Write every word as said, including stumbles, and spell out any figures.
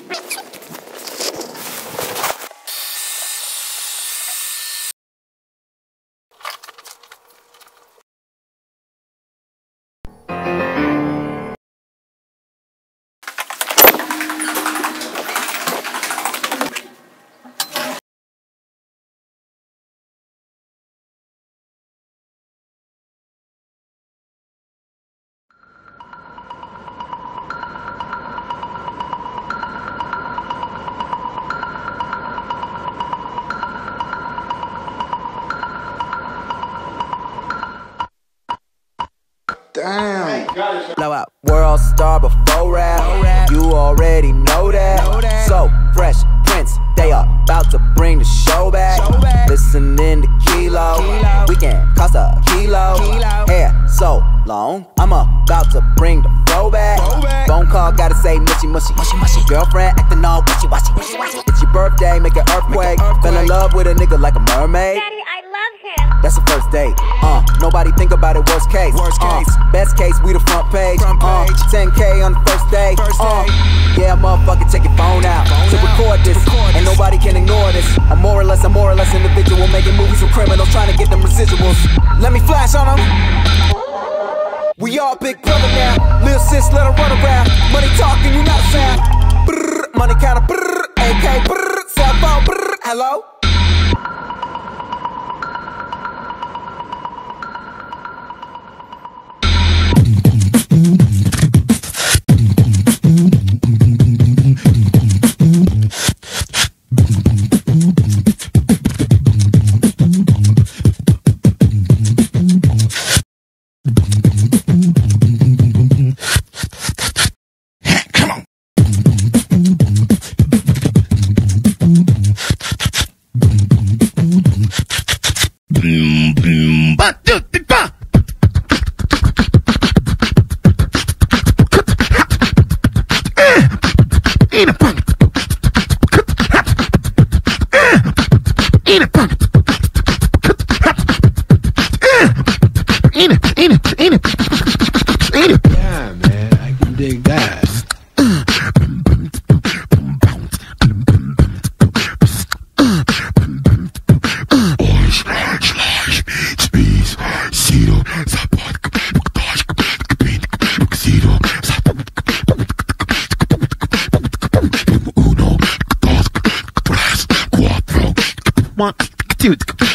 Damn. Blow out world star before rap. You already know that. So fresh Prince, they are about to bring the show back. Listening to Kilo, we can cost a kilo. Hair so long, I'm about to bring the flow back. Phone call, gotta say mushy mushy. Girlfriend acting all wishy washy. It's your birthday, make an earthquake. Fell in love with a nigga like a mermaid. Daddy, I love him. That's the first date. Uh, nobody think about it. Worst case. Worst case. Uh, best case, we the front page. Front page. Uh, ten K on the first day. First uh, day. Yeah, motherfucker, take your phone out phone to out. record this. Record and this. nobody can ignore this. I'm more or less, I'm more or less individual, making movies with criminals, trying to get them residuals. Let me flash on them. We all big brother now. Lil' sis, let her run around. Money talking, you not a sound. Brrr, money counter, brrr, A K, brrr, cell phone, brrr, hello. Boom, boom, ba, do, do, ba. Eat a punk. Eat a punk. Eat it, eat it, eat it, eat it. Yeah, man, I can dig that. One, two,